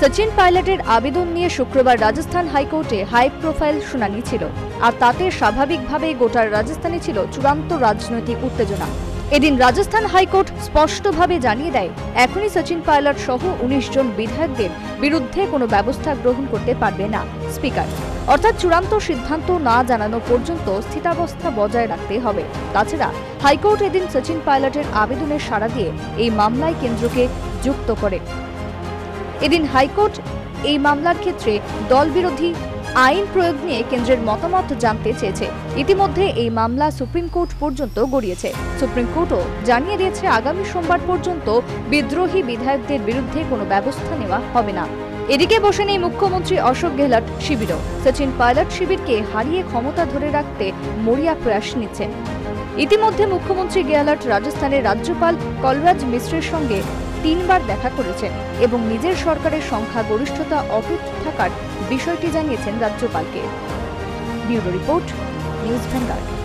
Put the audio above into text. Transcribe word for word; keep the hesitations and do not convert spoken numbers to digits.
সচিন পাইলটের আবেদন নিয়ে শুক্রবার রাজস্থান হাইকোর্টে হাই প্রোফাইল শুনানি ছিল, আর তাতে স্বাভাবিকভাবেই গোটা রাজস্থানে ছিল চূড়ান্ত রাজনৈতিক উত্তেজনা। এদিন রাজস্থান হাইকোর্ট স্পষ্টভাবে জানিয়ে দেয়, এখনই সচিন পাইলট সহ উনিশ জন বিধায়কদের বিরুদ্ধে কোনো ব্যবস্থা গ্রহণ করতে পারবে না স্পিকার। অর্থাৎ চূড়ান্ত সিদ্ধান্ত না জানানো পর্যন্ত স্থিতাবস্থা বজায় রাখতে হবে। তাছাড়া হাইকোর্ট এদিন সচিন পাইলটের আবেদনের সাড়া দিয়ে এই মামলায় কেন্দ্রকে যুক্ত করে। এদিন হাইকোর্ট এই মামলার ক্ষেত্রে দলবিরোধী আইন প্রয়োগ নিয়ে কেন্দ্রের মতামত জানতে চেয়েছে। ইতিমধ্যে এই মামলা সুপ্রিম কোর্ট পর্যন্ত গড়িয়েছে। সুপ্রিম কোর্টও জানিয়ে দিয়েছে, আগামী সোমবার পর্যন্ত বিদ্রোহী বিধায়কদের বিরুদ্ধে কোনো ব্যবস্থা নেওয়া হবে না। এদিকে বসে নেই মুখ্যমন্ত্রী অশোক গেহলট শিবিরও। সচিন পাইলট শিবিরকে হারিয়ে ক্ষমতা ধরে রাখতে মরিয়া প্রয়াস নিচ্ছেন। ইতিমধ্যে মুখ্যমন্ত্রী গেহলট রাজস্থানের রাজ্যপাল কলরাজ মিশ্রের সঙ্গে তিনবার দেখা করেছেন এবং নিজের সরকারের সংখ্যা গরিষ্ঠতা অটুট থাকার বিষয়টি জানিয়েছেন রাজ্যপালকে। Bureau report, News vanguard.